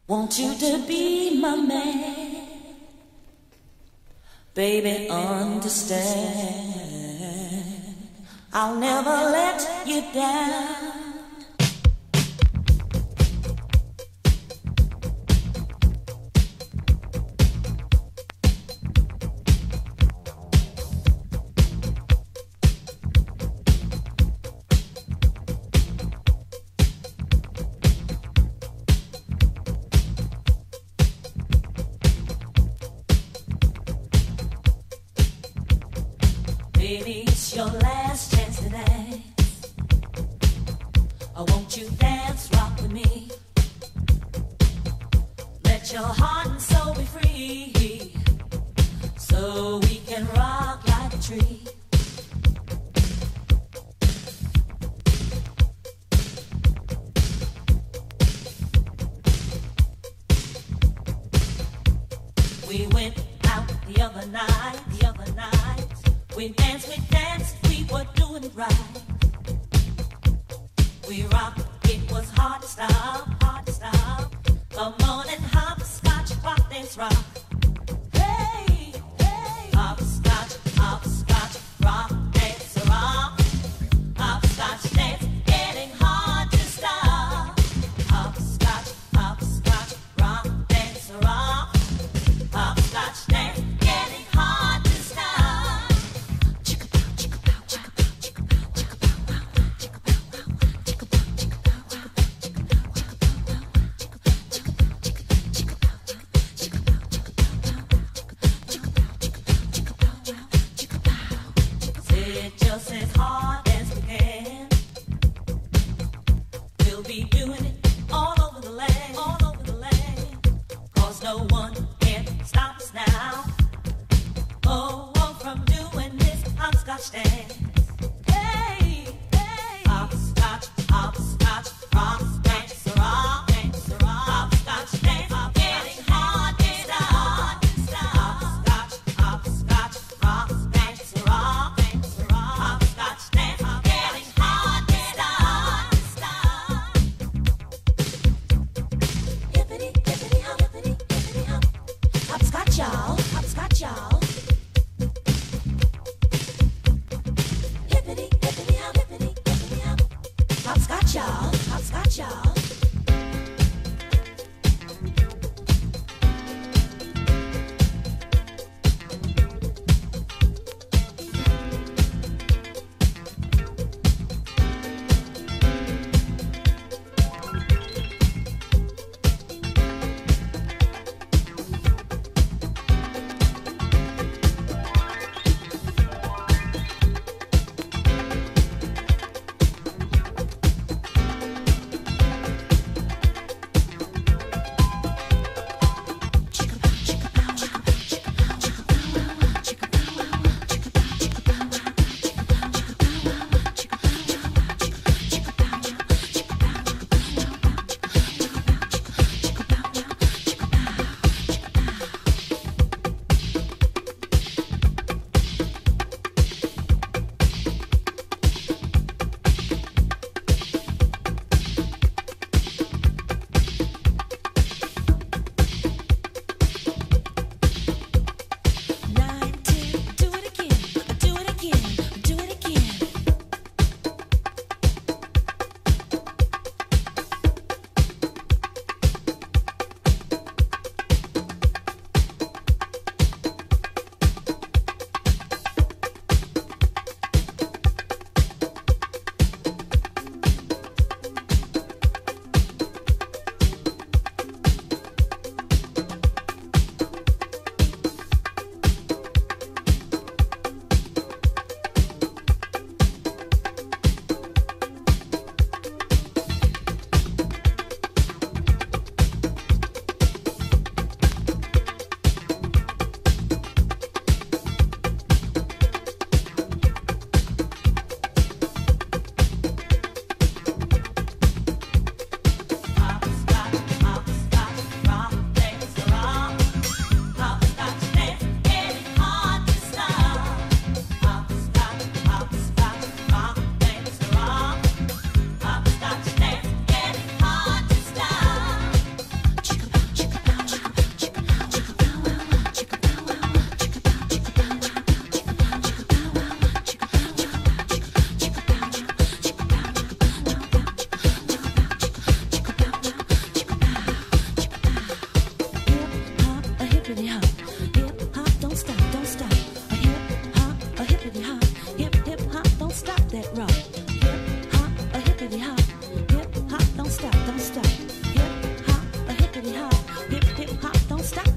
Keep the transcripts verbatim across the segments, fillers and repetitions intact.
Want you to be my man, baby, understand. I'll never let you down. Baby, it's your last chance to dance. I want you to dance, rock with me. Let your heart and soul be free, so we can rock like a tree. We went out the other night, the other night. We danced, we danced, we were doing it right. We rocked, it was hard to stop, hard to stop. Come on and hopscotch, rock, dance, rock. Hey, hey, hopscotch, hopscotch, rock, dance, rock. Hopscotch dance, getting hard to stop. Hopscotch, hopscotch, rock, dance, rock. Hopscotch dance, getting hard to stop.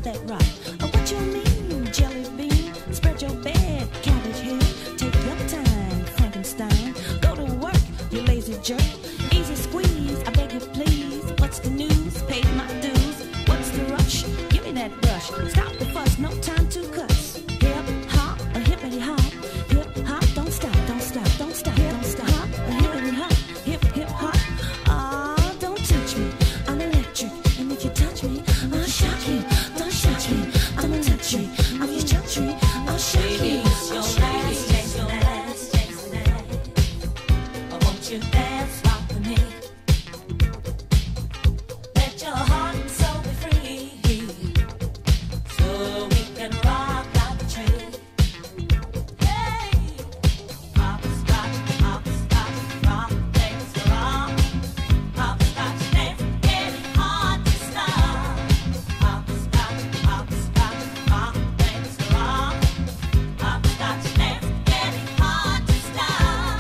that rock. Oh, what you mean, jelly bean? Spread your bed, cabbage head. Take your time, Frankenstein. Go to work, you lazy jerk. Easy squeeze, I beg you please. What's the news? Paid my dues. What's the rush? Give me that brush. Stop the fuss, no time to cuss. Hip hop, a hippity hop. Hip hop, don't stop, don't stop, don't stop, don't stop. Hop, a hippity hop. Hip hip hop. Ah, don't touch me. I'm electric, and if you touch me, I'll shock you. Don't shock me. I'm electric. I'm your country. I'll shock you. It's your last, it's your last, it's your last. I want you dance rock with me. Let your heart and soul be free, so we can rock like a tree. Hey, hopscotch, hopscotch, rock, dance, rock. Hopscotch dance, getting hard to stop. Hopscotch, hopscotch, rock, dance, rock. Hopscotch dance, getting hard to stop.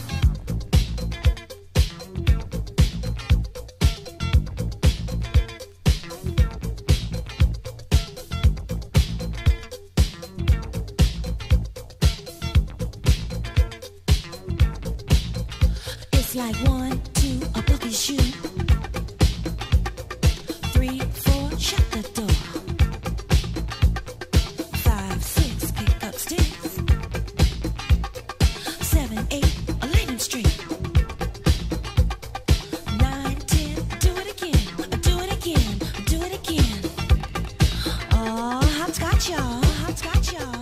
It's like one, two, a bucket shoe. Three, four, shut the door. Five, six, pick up sticks. Seven, eight, lay them straight. Nine, ten, do it again, do it again, do it again. Oh, hopscotch y'all, hopscotch y'all.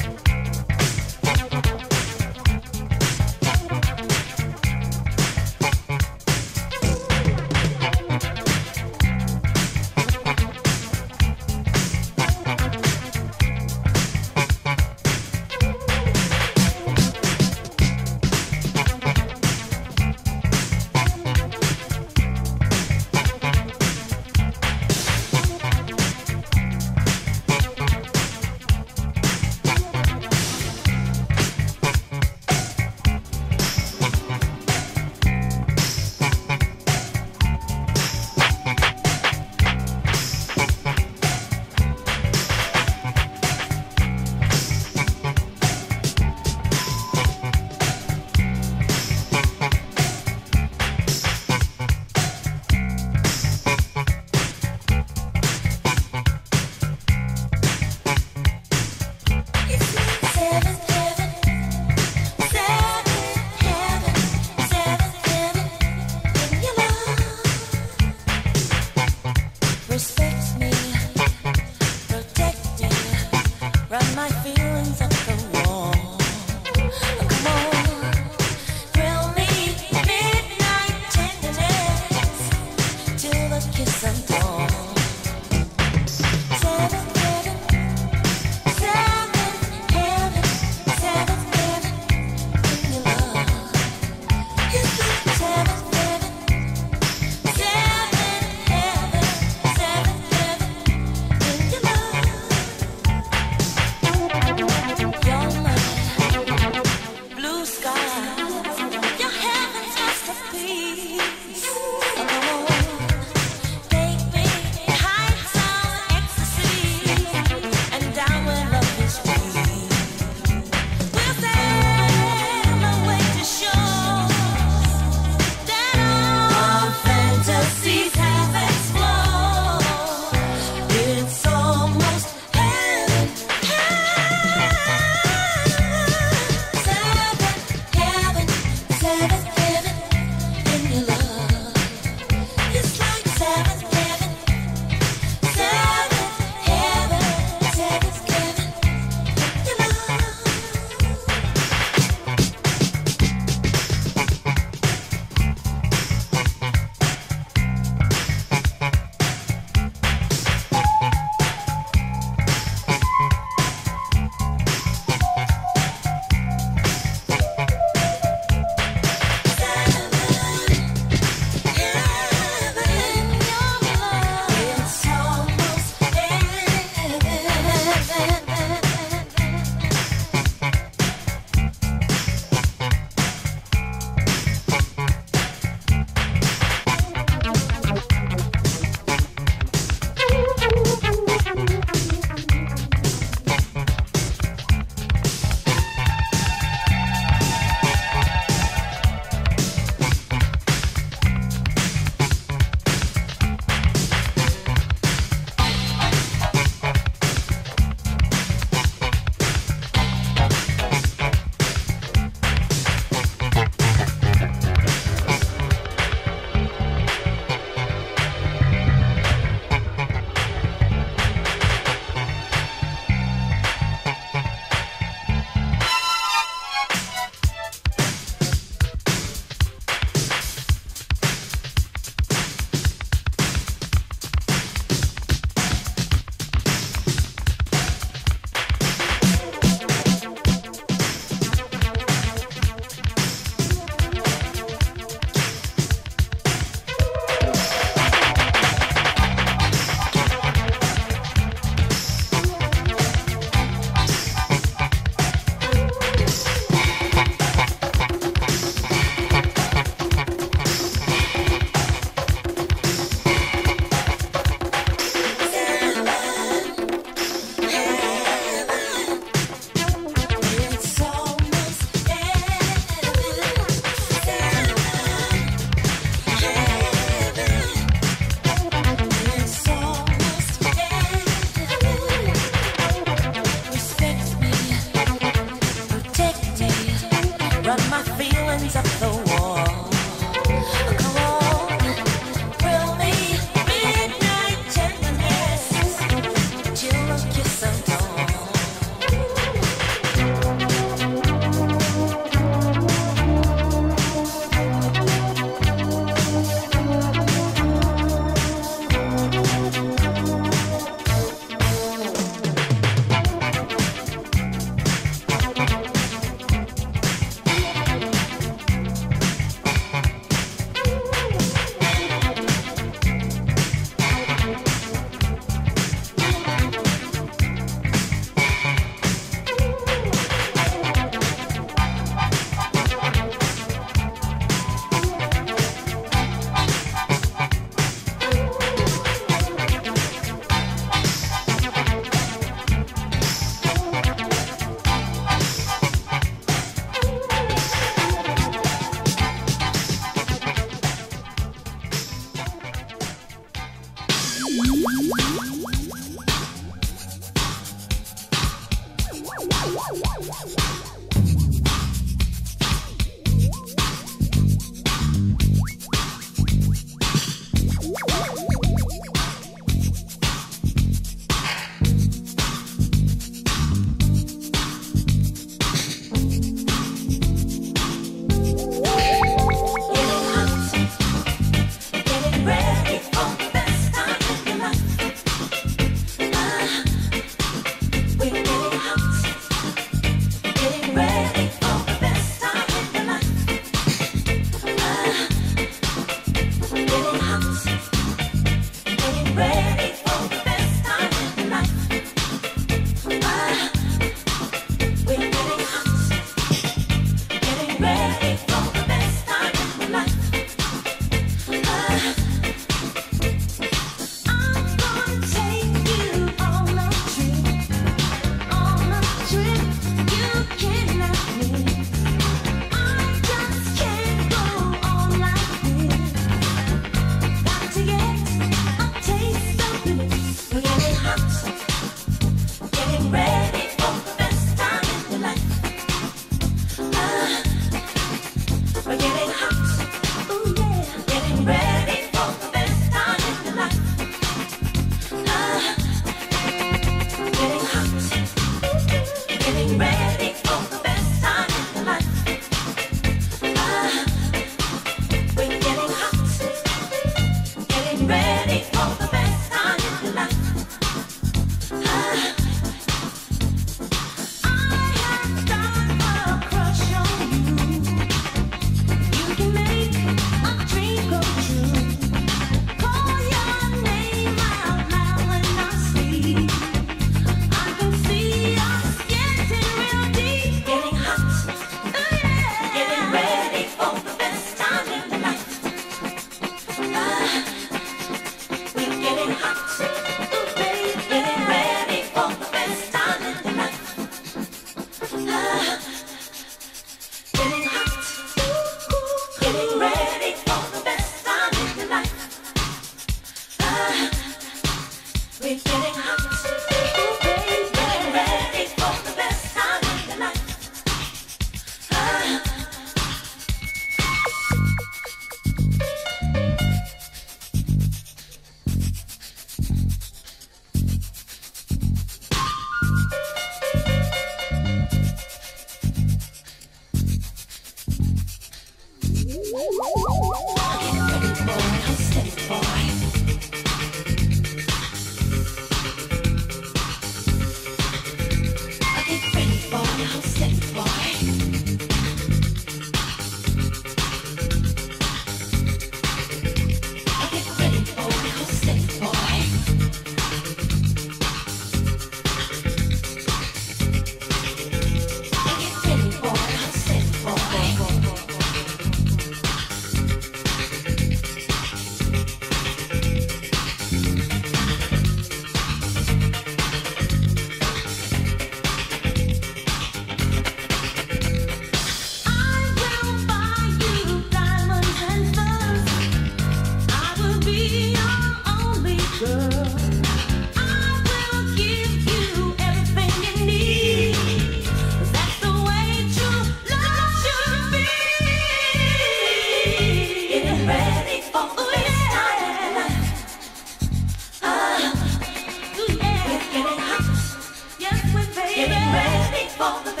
Getting ready for the